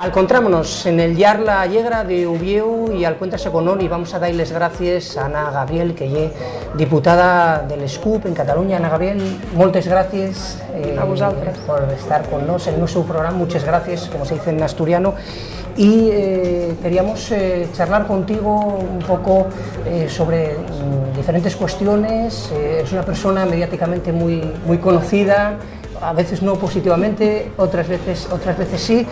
Encontrámonos en el llar la Llegra de Uvieu y al Cuentas Econón y vamos a darles gracias a Ana Gabriel, que es diputada del SCUP en Cataluña. Ana Gabriel, moltes gràcies por estar con nosotros en nuestro programa. Muchas gracias, como se dice en asturiano. Y queríamos charlar contigo un poco sobre diferentes cuestiones. Es una persona mediáticamente muy conocida, a veces no positivamente, otras veces sí.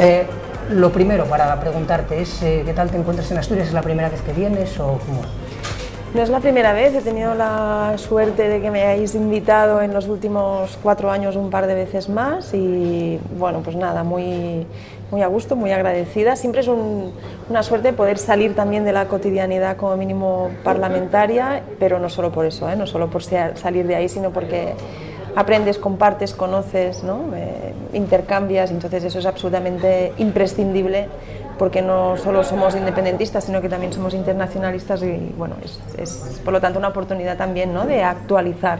Lo primero para preguntarte es ¿qué tal te encuentras en Asturias? ¿Es la primera vez que vienes o cómo? No es la primera vez, he tenido la suerte de que me hayáis invitado en los últimos 4 años un par de veces más y bueno, pues nada, muy a gusto, muy agradecida. Siempre es una suerte poder salir también de la cotidianidad como mínimo parlamentaria, pero no solo por eso, no solo por salir de ahí, sino porque aprendes, compartes, conoces, ¿no? Intercambias, entonces eso es absolutamente imprescindible porque no solo somos independentistas, sino que también somos internacionalistas y bueno, es por lo tanto una oportunidad también, ¿no? De actualizar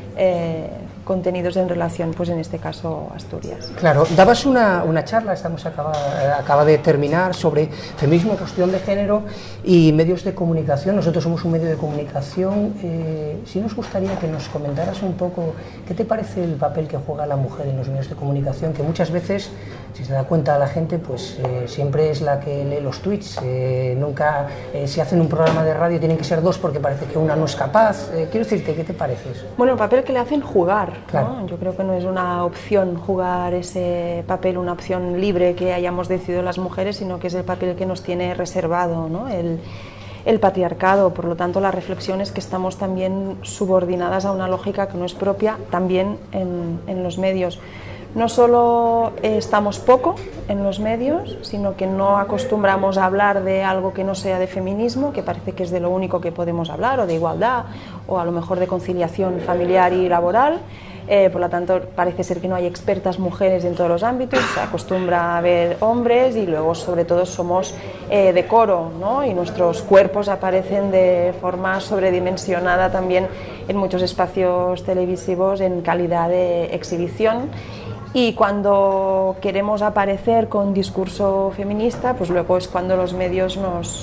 contenidos en relación, pues en este caso, Asturias. Claro, dabas una charla, acaba de terminar, sobre feminismo, cuestión de género y medios de comunicación. Nosotros somos un medio de comunicación. Sí nos gustaría que nos comentaras un poco qué te parece el papel que juega la mujer en los medios de comunicación, que muchas veces, si se da cuenta la gente, pues siempre es la que lee los tweets. Nunca, si hacen un programa de radio, tienen que ser 2 porque parece que una no es capaz. Quiero decirte, ¿qué te parece? Bueno, el papel que le hacen jugar. Claro. ¿No? Yo creo que no es una opción jugar ese papel, una opción libre que hayamos decidido las mujeres, sino que es el papel que nos tiene reservado, ¿no? El patriarcado. Por lo tanto, la reflexión es que estamos también subordinadas a una lógica que no es propia también en los medios. No solo estamos poco en los medios, sino que no acostumbramos a hablar de algo que no sea de feminismo, que parece que es de lo único que podemos hablar, o de igualdad, o a lo mejor de conciliación familiar y laboral. Por lo tanto, parece ser que no hay expertas mujeres en todos los ámbitos, se acostumbra a ver hombres y luego sobre todo somos de coro, ¿no? Y nuestros cuerpos aparecen de forma sobredimensionada también en muchos espacios televisivos en calidad de exhibición. Y cuando queremos aparecer con discurso feminista, pues luego es cuando los medios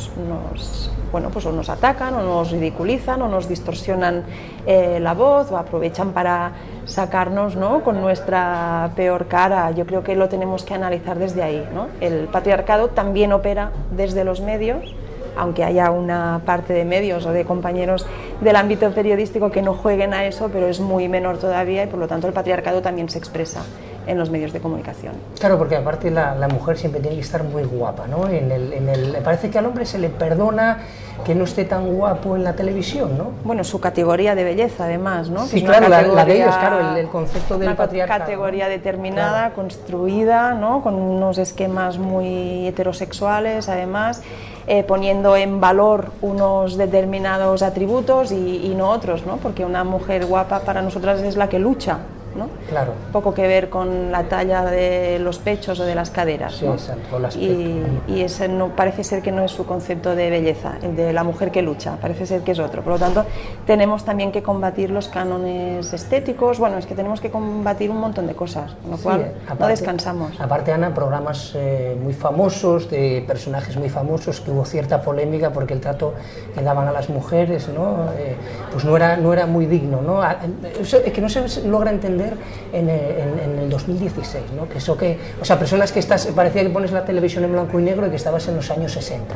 pues o nos atacan, o nos ridiculizan, o nos distorsionan la voz, o aprovechan para sacarnos, ¿no? Con nuestra peor cara. Yo creo que lo tenemos que analizar desde ahí, ¿no? El patriarcado también opera desde los medios, aunque haya una parte de medios o de compañeros del ámbito periodístico que no jueguen a eso, pero es muy menor todavía y por lo tanto el patriarcado también se expresa en los medios de comunicación. Claro, porque aparte la mujer siempre tiene que estar muy guapa, ¿no? Parece que al hombre se le perdona que no esté tan guapo en la televisión, ¿no? Bueno, su categoría de belleza, además, ¿no? Sí, claro, la de ellos, claro, el concepto del patriarcado. Una categoría, ¿no? Determinada, claro, construida, ¿no? Con unos esquemas muy heterosexuales, además, poniendo en valor unos determinados atributos y no otros, ¿no? Porque una mujer guapa para nosotras es la que lucha, ¿no? Claro. Poco que ver con la talla de los pechos o de las caderas, sí, ¿no? Exacto, y ese no, parece ser que no es su concepto de belleza, el de la mujer que lucha, parece ser que es otro. Por lo tanto, tenemos también que combatir los cánones estéticos, bueno, es que tenemos que combatir un montón de cosas, con lo cual aparte, no descansamos. Aparte, Ana, programas muy famosos, de personajes muy famosos, que hubo cierta polémica porque el trato que daban a las mujeres, ¿no? Pues no era muy digno, ¿no? Es que no se logra entender en el 2016, ¿no? O sea, personas que parecía que pones la televisión en blanco y negro y que estabas en los años 60.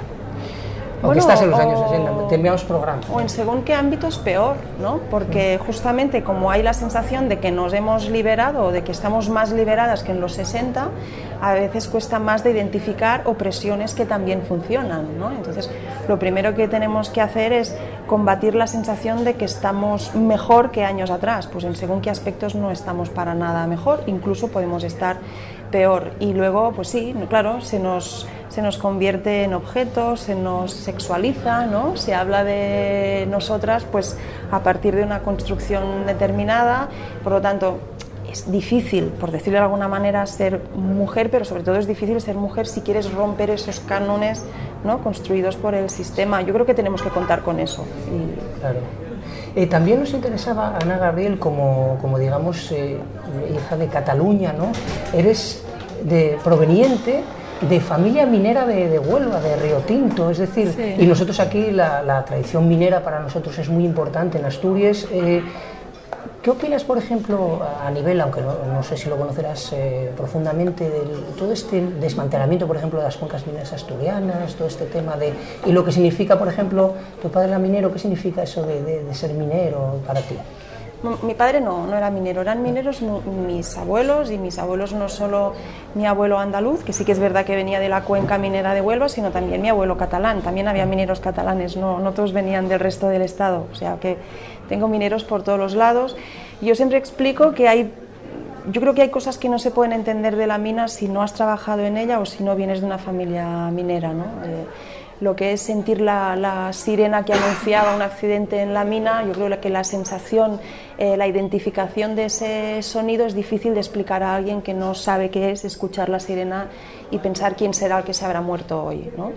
O que estás en los años 60, terminamos programas. O en según qué ámbito es peor, ¿no? Porque justamente como hay la sensación de que nos hemos liberado o de que estamos más liberadas que en los 60, a veces cuesta más de identificar opresiones que también funcionan, ¿no? Entonces, lo primero que tenemos que hacer es combatir la sensación de que estamos mejor que años atrás. Pues en según qué aspectos no estamos para nada mejor, incluso podemos estar peor. Y luego, pues sí, claro, se nos convierte en objetos, se nos sexualiza, ¿no? Se habla de nosotras pues a partir de una construcción determinada, por lo tanto es difícil, por decirlo de alguna manera, ser mujer, pero sobre todo es difícil ser mujer si quieres romper esos cánones, ¿no? Construidos por el sistema. Yo creo que tenemos que contar con eso. Claro. También nos interesaba, Ana Gabriel, como digamos, hija de Cataluña, ¿no? Eres proveniente de familia minera de Huelva, de Río Tinto, es decir, sí. Y nosotros aquí la tradición minera para nosotros es muy importante en Asturias. ¿Qué opinas, por ejemplo, a nivel, aunque no sé si lo conocerás profundamente, de todo este desmantelamiento, por ejemplo, de las cuencas mineras asturianas, todo este tema de... y lo que significa, por ejemplo, tu padre era minero, ¿qué significa eso de ser minero para ti? Mi padre no era minero, eran mineros mis abuelos, y mis abuelos no solo mi abuelo andaluz, que sí que es verdad que venía de la cuenca minera de Huelva, sino también mi abuelo catalán, también había mineros catalanes, no todos venían del resto del estado, o sea que tengo mineros por todos los lados. Yo siempre explico que yo creo que hay cosas que no se pueden entender de la mina si no has trabajado en ella o si no vienes de una familia minera, ¿no? Lo que es sentir la sirena que anunciaba un accidente en la mina, yo creo que la sensación, la identificación de ese sonido es difícil de explicar a alguien que no sabe qué es escuchar la sirena y pensar quién será el que se habrá muerto hoy, ¿no?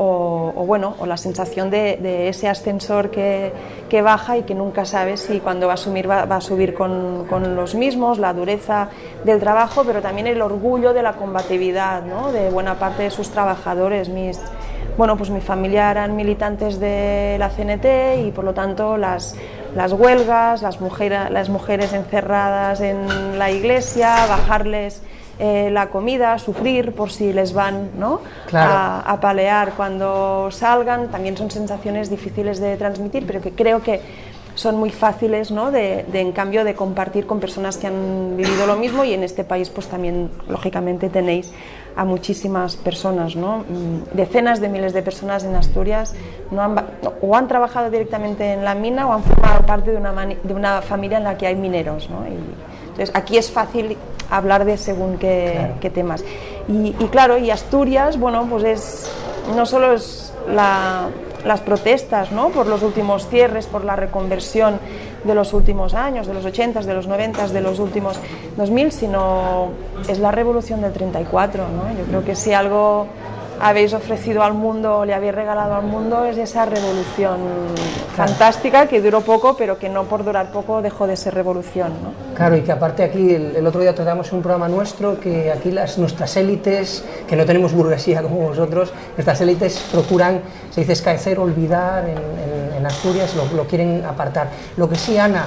O la sensación de ese ascensor que baja y que nunca sabes si cuando va a subir con los mismos, la dureza del trabajo, pero también el orgullo de la combatividad, ¿no? De buena parte de sus trabajadores. Pues mi familia eran militantes de la CNT y por lo tanto las huelgas, las mujeres encerradas en la iglesia, bajarles la comida, sufrir por si les van, ¿no? Claro. a palear cuando salgan, también son sensaciones difíciles de transmitir, pero que creo que son muy fáciles, ¿no? en cambio de compartir con personas que han vivido lo mismo, y en este país pues también lógicamente tenéis a muchísimas personas, ¿no? Decenas de miles de personas en Asturias o han trabajado directamente en la mina o han formado parte de una familia en la que hay mineros, ¿no? Entonces aquí es fácil hablar de según qué temas. Y claro, y Asturias, pues no solo es las protestas, ¿no? Por los últimos cierres, por la reconversión de los últimos años, de los 80, de los 90, de los últimos 2000, sino es la revolución del 34, ¿no? Yo creo que si algo habéis ofrecido al mundo, le habéis regalado al mundo, es esa revolución fantástica que duró poco, pero que no por durar poco dejó de ser revolución, ¿no? Claro, y que aparte aquí, el otro día tratamos un programa nuestro, que aquí nuestras élites, que no tenemos burguesía como vosotros, nuestras élites procuran, se dice escaecer, olvidar en Asturias, lo quieren apartar. Lo que sí, Ana,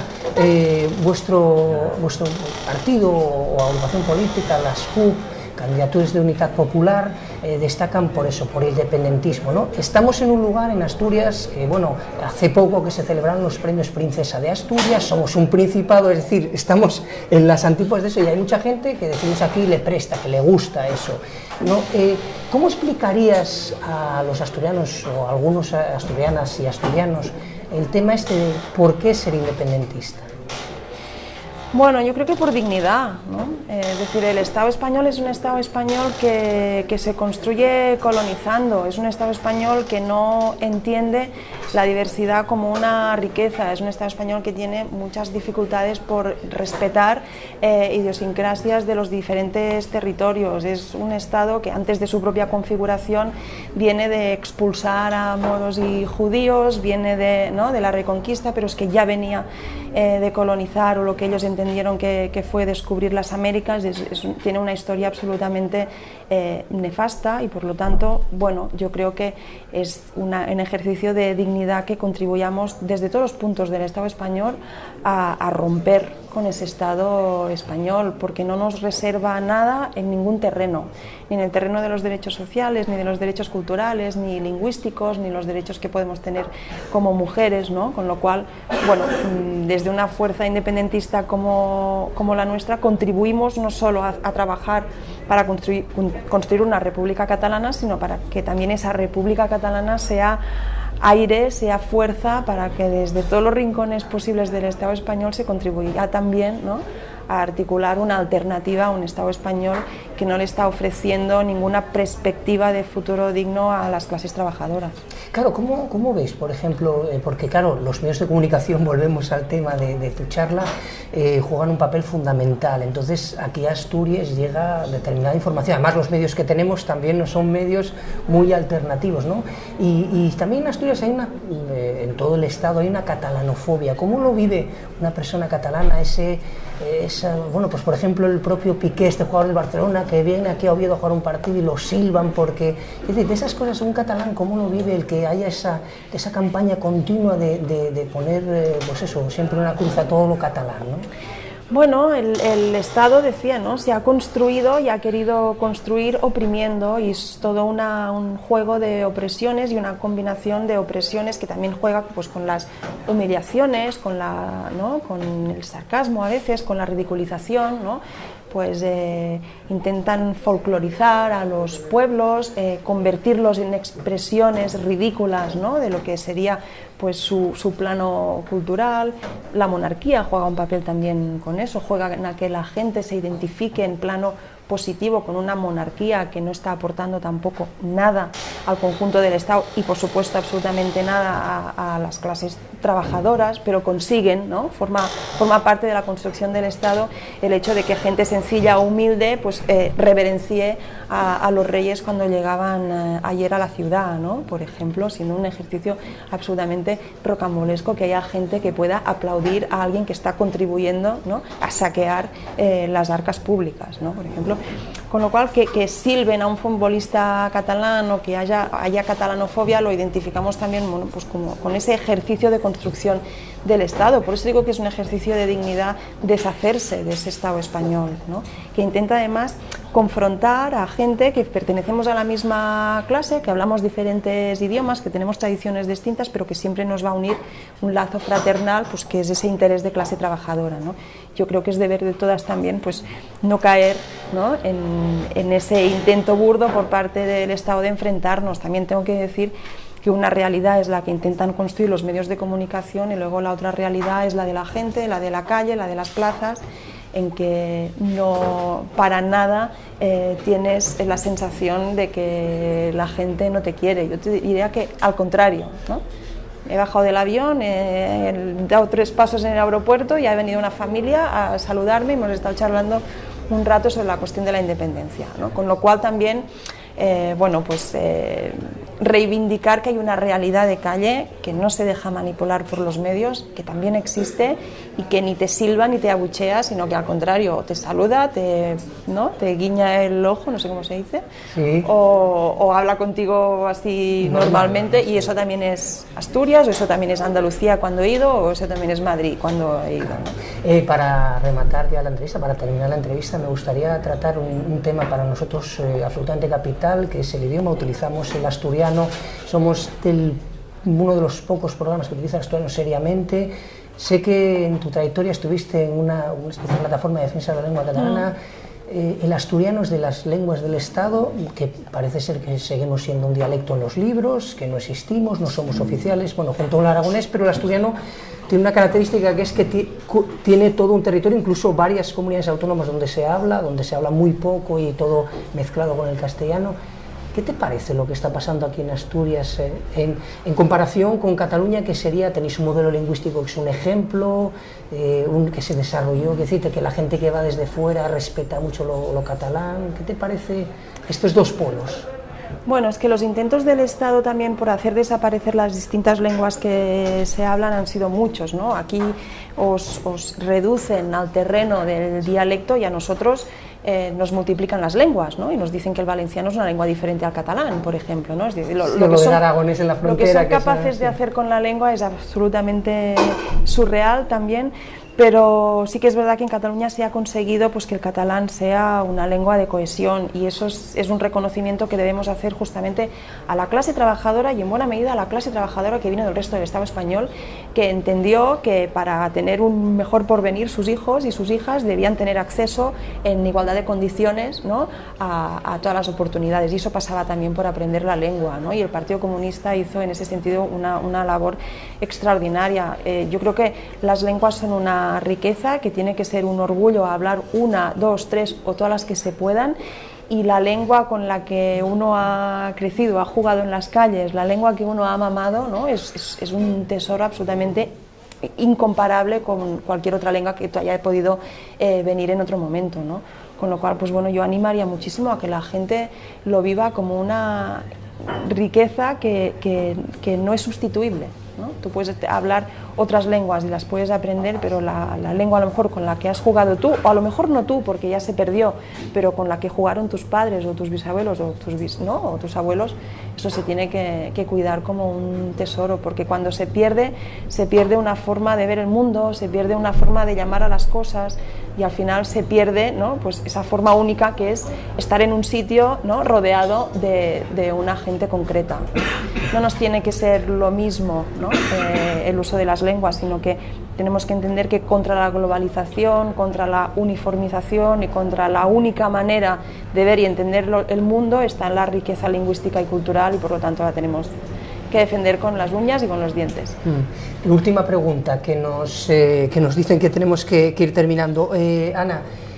vuestro partido o agrupación política, las CUP, Candidaturas de Unidad Popular, destacan por eso, por el independentismo, ¿no? Estamos en un lugar en Asturias, hace poco que se celebraron los premios Princesa de Asturias, somos un principado, es decir, estamos en las antípodas de eso, y hay mucha gente que decimos aquí le presta, que le gusta eso, ¿no? ¿Cómo explicarías a los asturianos o a algunos asturianas y asturianos el tema de por qué ser independentista? Bueno, yo creo que por dignidad, ¿no? Es decir, el Estado español es un Estado español que se construye colonizando, es un Estado español que no entiende la diversidad como una riqueza, es un Estado español que tiene muchas dificultades por respetar idiosincrasias de los diferentes territorios, es un Estado que antes de su propia configuración viene de expulsar a moros y judíos, viene de la Reconquista, pero es que ya venía de colonizar, o lo que ellos entendieron que fue descubrir las Américas, tiene una historia absolutamente nefasta, y por lo tanto, yo creo que es un ejercicio de dignidad que contribuyamos desde todos los puntos del Estado español a romper con ese Estado español, porque no nos reserva nada en ningún terreno, ni en el terreno de los derechos sociales, ni de los derechos culturales, ni lingüísticos, ni los derechos que podemos tener como mujeres, ¿no? Con lo cual, desde una fuerza independentista como la nuestra, contribuimos no solo a trabajar para construir una república catalana, sino para que también esa república catalana sea aire, sea fuerza, para que desde todos los rincones posibles del Estado español se contribuya también, ¿no?, a articular una alternativa a un Estado español que no le está ofreciendo ninguna perspectiva de futuro digno a las clases trabajadoras. Claro, ¿cómo ves, por ejemplo, porque claro, los medios de comunicación, volvemos al tema de tu charla, juegan un papel fundamental, entonces aquí a Asturias llega determinada información, además los medios que tenemos también no son medios muy alternativos, ¿no? Y también en Asturias hay en todo el Estado hay una catalanofobia. ¿Cómo lo vive una persona catalana ese bueno, pues por ejemplo el propio Piqué, este jugador del Barcelona, que viene aquí a Oviedo a jugar un partido y lo silban porque, es decir, de esas cosas un catalán, ¿cómo lo vive el que haya esa campaña continua de poner, pues eso, siempre una cruz a todo lo catalán, ¿no? Bueno, el Estado, decía, ¿no?, se ha construido y ha querido construir oprimiendo, y es todo un juego de opresiones y una combinación de opresiones que también juega pues con las humillaciones, ¿no?, con el sarcasmo a veces, con la ridiculización, ¿no? Pues intentan folclorizar a los pueblos, convertirlos en expresiones ridículas, ¿no?, de lo que sería pues su plano cultural. La monarquía juega un papel también con eso, juega en a que la gente se identifique en plano positivo con una monarquía que no está aportando tampoco nada al conjunto del Estado y por supuesto absolutamente nada a las clases trabajadoras, pero consiguen, ¿no?, forma parte de la construcción del Estado el hecho de que gente sencilla o humilde pues reverencie a los reyes cuando llegaban ayer a la ciudad, ¿no?, por ejemplo, siendo un ejercicio absolutamente rocambolesco que haya gente que pueda aplaudir a alguien que está contribuyendo, ¿no?, a saquear las arcas públicas, ¿no?, por ejemplo. Con lo cual que silben a un futbolista catalán o que haya catalanofobia lo identificamos también, bueno, pues como con ese ejercicio de construcción del Estado. Por eso digo que es un ejercicio de dignidad deshacerse de ese Estado español, ¿no?, que intenta además confrontar a gente que pertenecemos a la misma clase, que hablamos diferentes idiomas, que tenemos tradiciones distintas, pero que siempre nos va a unir un lazo fraternal, pues que es ese interés de clase trabajadora, ¿no? Yo creo que es deber de todas también pues no caer, ¿no?, en ese intento burdo por parte del Estado de enfrentarnos. También tengo que decir que una realidad es la que intentan construir los medios de comunicación y luego la otra realidad es la de la gente, la de la calle, la de las plazas, en que no para nada tienes la sensación de que la gente no te quiere. Yo te diría que al contrario, ¿no? He bajado del avión, he dado 3 pasos en el aeropuerto y ha venido una familia a saludarme y hemos estado charlando un rato sobre la cuestión de la independencia, ¿no? Con lo cual también bueno, pues reivindicar que hay una realidad de calle que no se deja manipular por los medios, que también existe y que ni te silba ni te abuchea, sino que al contrario te saluda, ¿no?, te guiña el ojo, no sé cómo se dice, sí, o habla contigo así normalmente, y eso también es Asturias, o eso también es Andalucía cuando he ido, o eso también es Madrid cuando he ido, ¿no? Para rematar ya la entrevista, para terminar la entrevista, me gustaría tratar un tema para nosotros absolutamente capital, que es el idioma. Utilizamos el asturiano, somos uno de los pocos programas que utiliza el asturiano seriamente. Sé que en tu trayectoria estuviste en una especie de plataforma de defensa de la lengua catalana. El asturiano es de las lenguas del Estado, que parece ser que seguimos siendo un dialecto en los libros, que no existimos, no somos oficiales, bueno, junto al aragonés, pero el asturiano tiene una característica que es que tiene todo un territorio, incluso varias comunidades autónomas donde se habla muy poco y todo mezclado con el castellano. ¿Qué te parece lo que está pasando aquí en Asturias en comparación con Cataluña, que tenéis un modelo lingüístico que es un ejemplo, que se desarrolló, que la gente que va desde fuera respeta mucho lo catalán? ¿Qué te parece estos dos polos? Bueno, es que los intentos del Estado también por hacer desaparecer las distintas lenguas que se hablan han sido muchos, ¿no? Aquí os reducen al terreno del dialecto y a nosotros nos multiplican las lenguas, ¿no? Y nos dicen que el valenciano es una lengua diferente al catalán, por ejemplo, ¿no? Es decir, lo que son capaces de hacer con la lengua es absolutamente surreal también. Pero sí que es verdad que en Cataluña se ha conseguido pues que el catalán sea una lengua de cohesión, y eso es un reconocimiento que debemos hacer justamente a la clase trabajadora, y en buena medida a la clase trabajadora que vino del resto del Estado español, que entendió que para tener un mejor porvenir sus hijos y sus hijas debían tener acceso en igualdad de condiciones, ¿no?, a todas las oportunidades, y eso pasaba también por aprender la lengua, ¿no? Y el Partido Comunista hizo en ese sentido una labor extraordinaria. Yo creo que las lenguas son una riqueza que tiene que ser un orgullo hablar 1, 2, 3 o todas las que se puedan, y la lengua con la que uno ha crecido, ha jugado en las calles, la lengua que uno ha mamado, ¿no?, es un tesoro absolutamente incomparable con cualquier otra lengua que haya podido venir en otro momento, ¿no? Con lo cual, pues bueno, yo animaría muchísimo a que la gente lo viva como una riqueza que no es sustituible, ¿no? Tú puedes hablar otras lenguas y las puedes aprender, pero la lengua a lo mejor con la que has jugado tú, o a lo mejor no tú porque ya se perdió, pero con la que jugaron tus padres o tus bisabuelos o tus abuelos, eso se tiene que cuidar como un tesoro, porque cuando se pierde una forma de ver el mundo, se pierde una forma de llamar a las cosas y al final se pierde, ¿no?, pues esa forma única que es estar en un sitio, ¿no?, rodeado de una gente concreta. No nos tiene que ser lo mismo, ¿no?, el uso de las lenguas, sino que tenemos que entender que contra la globalización, contra la uniformización y contra la única manera de ver y entender el mundo está en la riqueza lingüística y cultural, y por lo tanto la tenemos que defender con las uñas y con los dientes. La última pregunta que nos dicen que tenemos que ir terminando. Ana,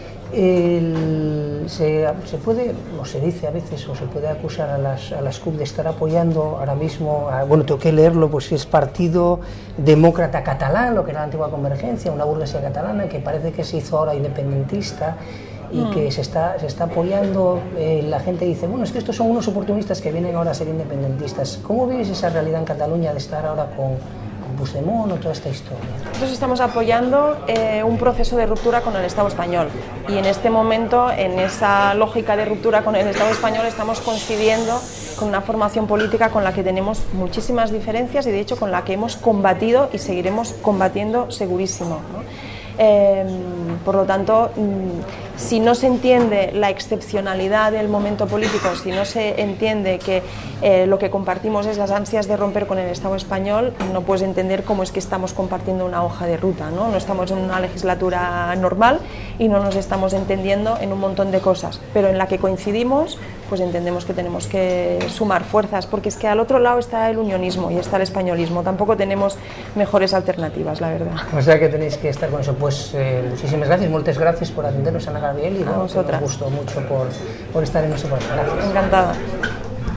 se puede, o se dice a veces, o se puede acusar a las CUP de estar apoyando ahora mismo, bueno, tengo que leerlo, pues es Partido Demócrata Catalán, lo que era la antigua Convergencia, una burguesía catalana que parece que se hizo ahora independentista y que se está apoyando. La gente dice, bueno, es que estos son unos oportunistas que vienen ahora a ser independentistas. ¿Cómo vives esa realidad en Cataluña de estar ahora con Puigdemont o toda esta historia? Nosotros estamos apoyando un proceso de ruptura con el Estado español, y en este momento, en esa lógica de ruptura con el Estado español, estamos coincidiendo con una formación política con la que tenemos muchísimas diferencias y de hecho con la que hemos combatido y seguiremos combatiendo segurísimo, ¿no? Por lo tanto, si no se entiende la excepcionalidad del momento político, si no se entiende que lo que compartimos es las ansias de romper con el Estado español, no puedes entender cómo es que estamos compartiendo una hoja de ruta, ¿no? No estamos en una legislatura normal y no nos estamos entendiendo en un montón de cosas, pero en la que coincidimos, pues entendemos que tenemos que sumar fuerzas, porque es que al otro lado está el unionismo y está el españolismo, tampoco tenemos mejores alternativas, la verdad. O sea que tenéis que estar con eso. Pues muchísimas gracias, muchas gracias por atendernos, Ana Gabriel, y a vosotras. Nos gustó mucho por estar en nuestro programa. Gracias. Encantada.